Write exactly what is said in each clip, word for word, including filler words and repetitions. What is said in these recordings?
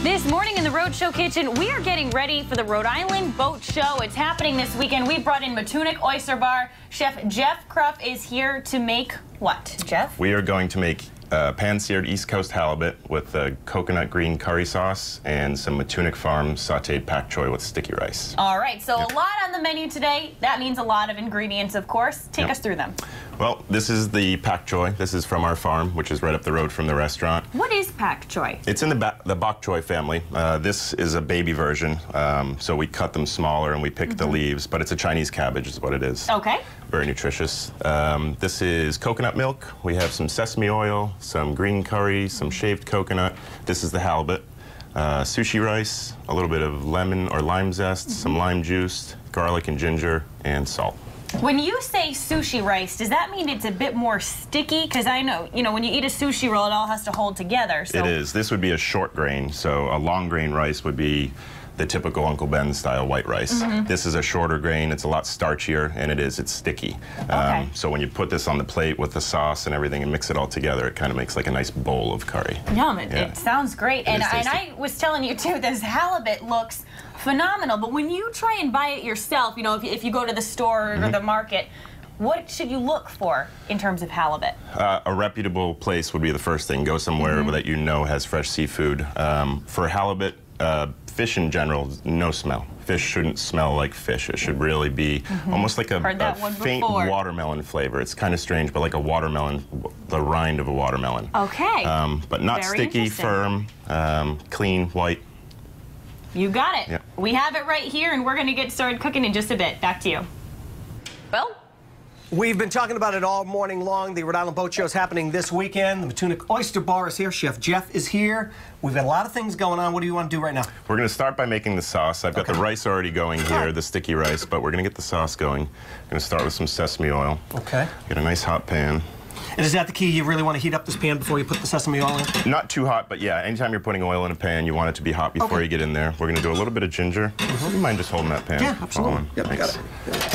This morning in the Rhode Show kitchen, we are getting ready for the Rhode Island Boat Show. It's happening this weekend. We brought in Matunuck Oyster Bar. Chef Jeff Cruff is here to make what, Jeff? We are going to make uh, pan-seared East Coast halibut with a coconut green curry sauce and some Matunuck Farm sauteed pak choy with sticky rice. All right, so Yep. a lot on the menu today. That means a lot of ingredients, of course. Take Yep. us through them. Well, this is the pak choy. This is from our farm, which is right up the road from the restaurant. What is pak choy? It's in the, ba the bok choy family. Uh, this is a baby version, um, so we cut them smaller and we pick mm-hmm. the leaves, but it's a Chinese cabbage is what it is. Okay. Very nutritious. Um, this is coconut milk. We have some sesame oil, some green curry, some shaved coconut. This is the halibut. Uh, sushi rice, a little bit of lemon or lime zest, mm-hmm. some lime juice, garlic and ginger, and salt. When you say sushi rice, does that mean it's a bit more sticky? Because I know, you know, when you eat a sushi roll, it all has to hold together. So. It is. This would be a short grain. So a long grain rice would be the typical Uncle Ben style white rice. Mm-hmm. This is a shorter grain. It's a lot starchier, and it is. It's sticky. Okay. Um, so when you put this on the plate with the sauce and everything and mix it all together, it kind of makes like a nice bowl of curry. Yum. It, yeah. it sounds great. It and, is and I was telling you, too, this halibut looks phenomenal. But when you try and buy it yourself, you know, if, if you go to the store mm-hmm. or the market, what should you look for in terms of halibut? Uh, a reputable place would be the first thing. Go somewhere mm-hmm. that you know has fresh seafood. Um, for halibut, uh, fish in general, no smell. Fish shouldn't smell like fish. It should really be mm-hmm. almost like a, a faint before. watermelon flavor. It's kind of strange, but like a watermelon, the rind of a watermelon. Okay. Um, but not Very sticky, firm, um, clean, white. You got it. Yeah. We have it right here, and we're going to get started cooking in just a bit. Back to you. Well, we've been talking about it all morning long. The Rhode Island Boat Show is happening this weekend. The Matunuck Oyster Bar is here. Chef Jeff is here. We've got a lot of things going on. What do you want to do right now? We're going to start by making the sauce. I've got okay. the rice already going here, right. the sticky rice, but we're going to get the sauce going. I'm going to start with some sesame oil. Okay. Get a nice hot pan. And is that the key? You really want to heat up this pan before you put the sesame oil in? Not too hot, but yeah, anytime you're putting oil in a pan, you want it to be hot before okay. you get in there. We're going to do a little bit of ginger. Mm-hmm. You mind just holding that pan? Yeah, absolutely. Yep, Thanks. got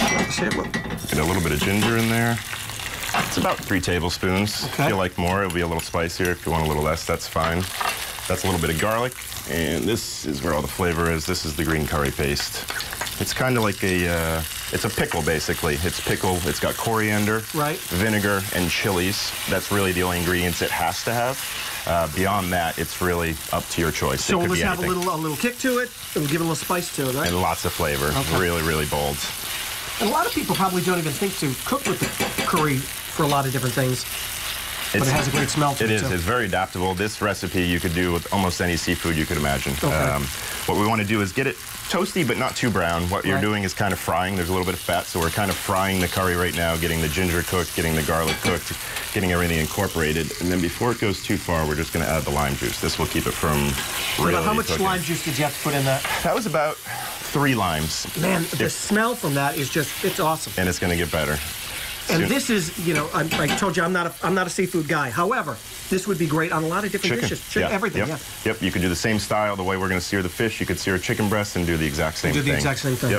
it. Get a little bit of ginger in there. It's about three tablespoons. Okay. If you like more, it'll be a little spicier. If you want a little less, that's fine. That's a little bit of garlic. And this is where all the flavor is. This is the green curry paste. It's kind of like a, uh, it's a pickle, basically. It's pickle, it's got coriander, right. vinegar, and chilies. That's really the only ingredients it has to have. Uh, beyond that, it's really up to your choice. So it could let's be have a anything. little, a little kick to it. It'll give it a little spice to it, right? And lots of flavor. Okay. Really, really bold. And a lot of people probably don't even think to cook with the curry for a lot of different things. But It's, it has a great smell to it, it is. too. It's very adaptable. This recipe you could do with almost any seafood you could imagine. Okay. Um, what we want to do is get it toasty but not too brown. What you're right. doing is kind of frying. There's a little bit of fat, so we're kind of frying the curry right now, getting the ginger cooked, getting the garlic cooked, getting everything incorporated. And then before it goes too far, we're just going to add the lime juice. This will keep it from really How much cooking. lime juice did you have to put in that? That was about three limes. Man, the if, smell from that is just, it's awesome. And it's going to get better. And Soon. this is, you know, I, I told you I'm not a, I'm not a seafood guy. However, this would be great on a lot of different Chicken. dishes. Chicken, yeah. everything, yep. yeah. Yep, you could do the same style, the way we're going to sear the fish. You could sear a chicken breast and do the exact same do thing. the exact same thing. Yep.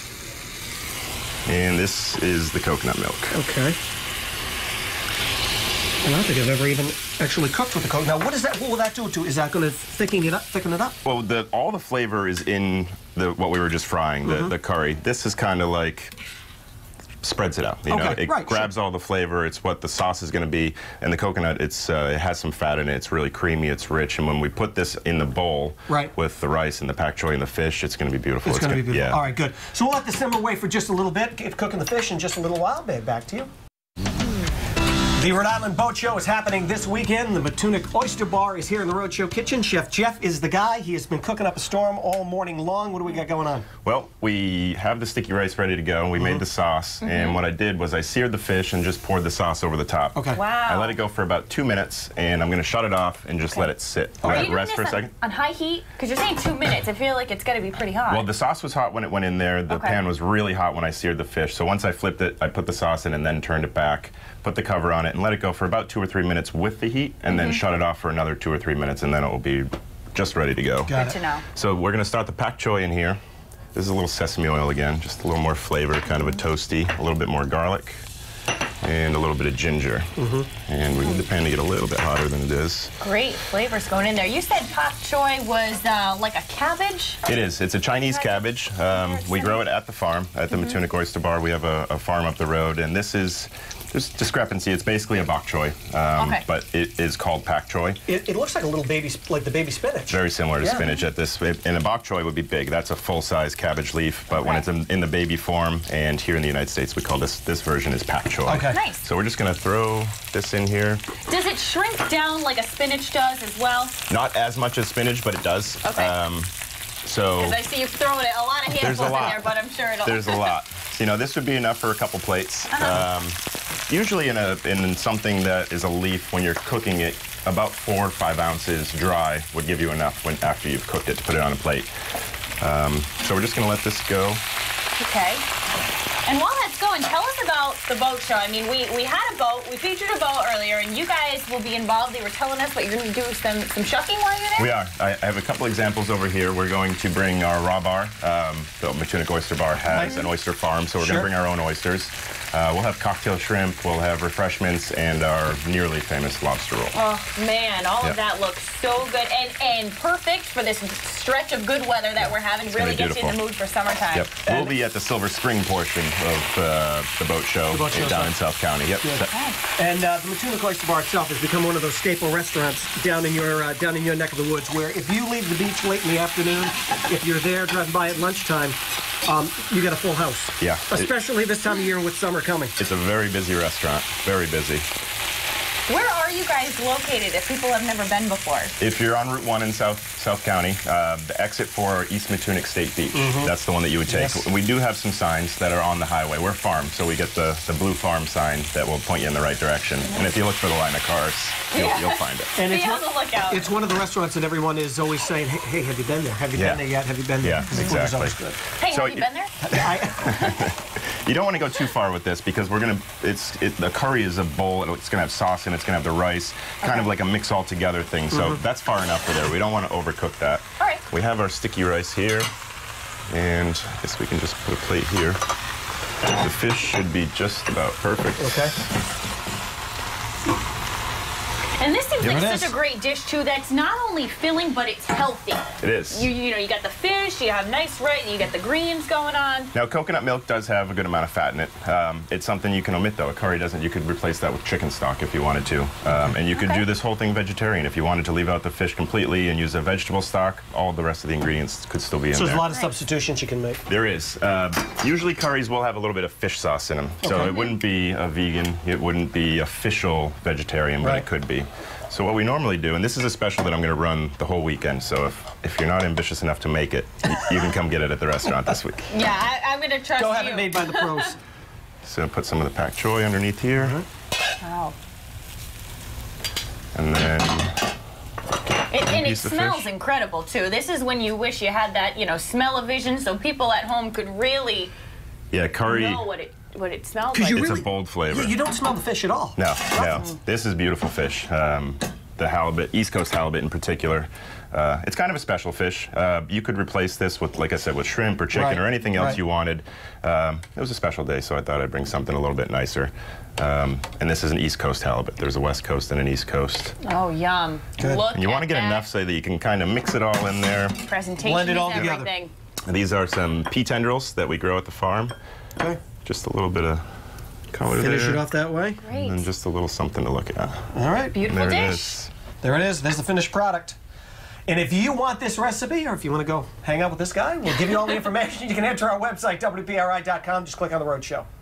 And this is the coconut milk. Okay. I don't think I've ever even actually cooked with the coconut. Now, what is that? What will that do to? Is that going to thicken it up? Thicken it up? Well, the, all the flavor is in the what we were just frying, the, mm-hmm. the curry. This is kind of like spreads it out. You okay, know, it right, grabs sure. all the flavor. It's what the sauce is going to be, and the coconut. It's uh, it has some fat in it. It's really creamy. It's rich. And when we put this in the bowl right. with the rice and the pak choy and the fish, it's going to be beautiful. It's, it's going to be beautiful. Yeah. All right, good. So we'll let the simmer away for just a little bit. Keep cooking the fish in just a little while. Babe, back to you. The Rhode Island Boat Show is happening this weekend. The Matunuck Oyster Bar is here in the Rhode Show kitchen. Chef Jeff is the guy. He has been cooking up a storm all morning long. What do we got going on? Well, we have the sticky rice ready to go. We mm-hmm. made the sauce, mm-hmm. and what I did was I seared the fish and just poured the sauce over the top. Okay. Wow. I let it go for about two minutes, and I'm going to shut it off and just okay. let it sit. Are Let you it doing rest this for a on, second. on high heat? Because you're saying two minutes. I feel like it's got to be pretty hot. Well, the sauce was hot when it went in there. The okay. pan was really hot when I seared the fish. So once I flipped it, I put the sauce in and then turned it back, put the cover on it, and let it go for about two or three minutes with the heat, and mm-hmm. then shut it off for another two or three minutes, and then it will be just ready to go. Got Good to know. So we're going to start the pak choy in here. This is a little sesame oil again, just a little more flavor, kind of a toasty, a little bit more garlic. and a little bit of ginger. Mm-hmm. And we need the pan to get a little bit hotter than it is. Great flavors going in there. You said pak choy was uh, like a cabbage? It is. It's a Chinese cabbage. Um, we grow it at the farm, at the mm-hmm. Matunuck Oyster Bar. We have a, a farm up the road, and this is, there's discrepancy. It's basically a bok choy, um, okay. but it is called pak choy. It, it looks like a little baby, like the baby spinach. Very similar to yeah. spinach at this, and a bok choy would be big. That's a full-size cabbage leaf, but okay. when it's in, in the baby form, and here in the United States, we call this, this version is pak choy. Okay. Nice. So we're just gonna throw this in here. Does it shrink down like a spinach does as well? Not as much as spinach, but it does. Okay. Um, so because I see you've thrown a lot of handfuls in there, but I'm sure it'll. There's a lot. So, you know, this would be enough for a couple plates. Uh-huh. um, usually in a in something that is a leaf, when you're cooking it, about four or five ounces dry would give you enough when after you've cooked it to put it on a plate. Um, so we're just gonna let this go. Okay. And while that's going, tell us about the boat show. I mean, we, we had a boat, we featured a boat earlier, and you guys will be involved. They were telling us what you're going to do some, some shucking while you're there? We are. I, I have a couple examples over here. We're going to bring our raw bar. Um, the Matunuck Oyster Bar has mm-hmm. an oyster farm, so we're sure. going to bring our own oysters. Uh, we'll have cocktail shrimp, we'll have refreshments, and our nearly famous lobster roll. Oh, man, all yep. of that looks so good and, and perfect for this stretch of good weather that we're having. It's really gets you in the mood for summertime. Yep. We'll be at the Silver Spring portion of uh, the boat show, the boat show down so. in South County. Yep. Okay. And uh, the Matunuck Oyster Bar itself has become one of those staple restaurants down in your uh, down in your neck of the woods, where if you leave the beach late in the afternoon, if you're there driving by at lunchtime, um, you got a full house. Yeah. Especially it, this time of year with summer coming. It's a very busy restaurant. Very busy. Where are you guys located if people have never been before? If you're on Route one in South South County, uh, the exit for East Matunuck State Beach. Mm-hmm. That's the one that you would take. Yes. We do have some signs that are on the highway. We're farm, so we get the, the blue farm sign that will point you in the right direction. And if you look for the line of cars, you'll, yeah. you'll find it. And Be on the lookout. It's one of the restaurants that everyone is always saying, hey, hey have you been there? Have you yeah. been there yet? Have you been there? Yeah, because exactly. the food is always good. Hey, so have you been there? I, You don't want to go too far with this because we're gonna. It's it, the curry is a bowl. It's gonna have sauce in it. It's gonna have the rice, kind okay. of like a mix all together thing. So mm-hmm. that's far enough for there. We don't want to overcook that. All right. We have our sticky rice here, and I guess we can just put a plate here. The fish should be just about perfect. Okay. And this seems Here like it such is. a great dish, too, that's not only filling, but it's healthy. It is. You, you know, you got the fish, you have nice rice, you got the greens going on. Now, coconut milk does have a good amount of fat in it. Um, it's something you can omit, though. A curry doesn't. You could replace that with chicken stock if you wanted to. Um, and you could okay. do this whole thing vegetarian. If you wanted to leave out the fish completely and use a vegetable stock, all the rest of the ingredients could still be in so there. there's a lot of nice. substitutions you can make. There is. Uh, usually curries will have a little bit of fish sauce in them. So Okay. it wouldn't be a vegan. It wouldn't be official vegetarian, but right. it could be. So what we normally do, and this is a special that I'm going to run the whole weekend, so if, if you're not ambitious enough to make it, you, you can come get it at the restaurant this week. Yeah, I, I'm going to trust Go you. have it made by the pros. So put some of the pak choy underneath here. Mm-hmm. Wow. And then... It, and it piece of smells fish. incredible, too. This is when you wish you had that, you know, smell-o-vision so people at home could really Yeah, curry... know what it, what it smells 'Cause like. you It's really- a bold flavor. You, you don't smell the fish at all. No, no. This is beautiful fish. Um, the halibut, East Coast halibut in particular. Uh, it's kind of a special fish. Uh, you could replace this with, like I said, with shrimp or chicken Right, or anything else right. you wanted. Um, it was a special day, so I thought I'd bring something a little bit nicer. Um, and this is an East Coast halibut. There's a West Coast and an East Coast. Oh, yum. Good. Look And you want to at get that. enough so that you can kind of mix it all in there. Presentation Blend it all is together. everything. These are some pea tendrils that we grow at the farm. Okay. Just a little bit of color Finish there. it off that way. Great. And then just a little something to look at. All right. Beautiful There it dish. is. There it is. There's the finished product. And if you want this recipe, or if you want to go hang out with this guy, we'll give you all the information. You can head to our website, W P R I dot com. Just click on the Rhode Show.